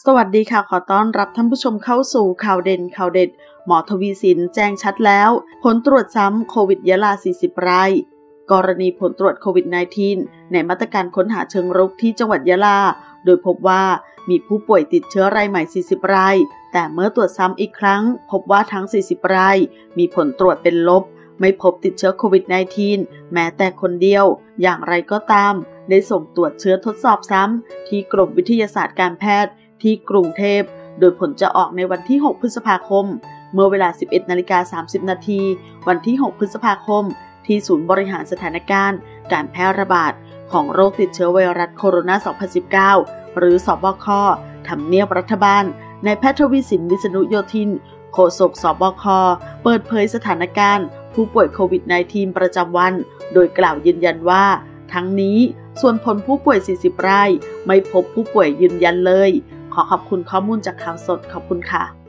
สวัสดีค่ะขอต้อนรับท่านผู้ชมเข้าสู่ข่าวเด่นข่าวเด็ดหมอทวีสินแจ้งชัดแล้วผลตรวจซ้ำโควิดยะลา40รายกรณีผลตรวจโควิด -19 ในมาตรการค้นหาเชิงรุกที่จังหวัดยะลาโดยพบว่ามีผู้ป่วยติดเชื้อรายใหม่40รายแต่เมื่อตรวจซ้ำอีกครั้งพบว่าทั้ง40รายมีผลตรวจเป็นลบไม่พบติดเชื้อโควิด -19 แม้แต่คนเดียวอย่างไรก็ตามได้ส่งตรวจเชื้อทดสอบซ้ำที่กรมวิทยาศาสตร์การแพทย์ที่กรุงเทพโดยผลจะออกในวันที่6พฤษภาคมเมื่อเวลา 11:30 น.วันที่6พฤษภาคมที่ศูนย์บริหารสถานการณ์การแพร่ระบาดของโรคติดเชื้อไวรัสโคโรนา 2019 หรือสบคทำเนียบรัฐบาลนายแพทย์ทวีสินวิษณุโยธินโฆษกสบคเปิดเผยสถานการณ์ผู้ป่วยโควิด -19 ประจำวันโดยกล่าวยืนยันว่าทั้งนี้ส่วนผลผู้ป่วย40รายไม่พบผู้ป่วยยืนยันเลยขอขอบคุณข้อมูลจากข่าวสดขอบคุณค่ะ